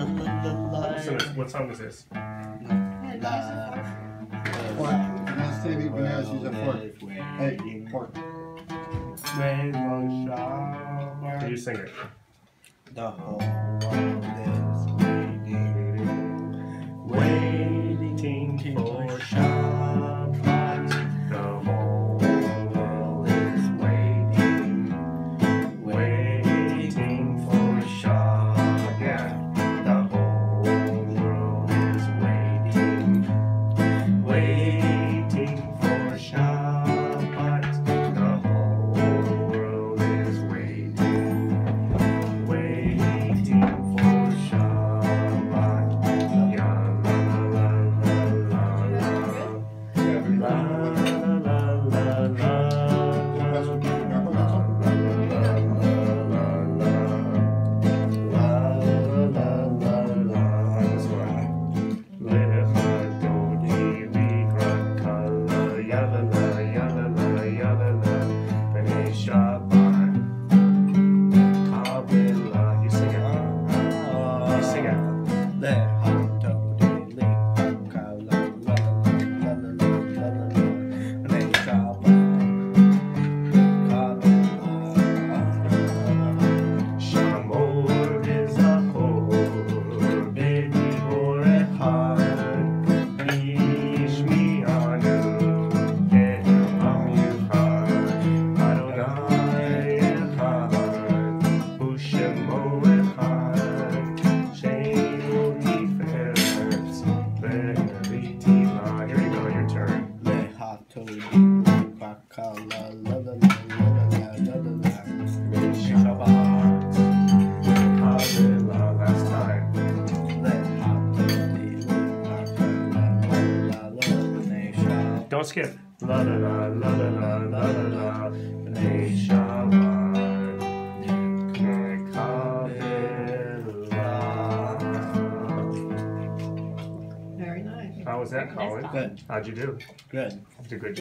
What song is this? Hey, fork. Can you sing it? The whole world is waiting for Shabbat. The whole World is waiting for Shabbat. The whole world is Waiting for Shabbat. The whole world is Waiting for Shabbat. Ya la la la la la la la la Don't skip. La la la la la la la la la. B'nai Shabbat. Very nice. How was that, Colin? Good. How'd you do? Good. Did a good job.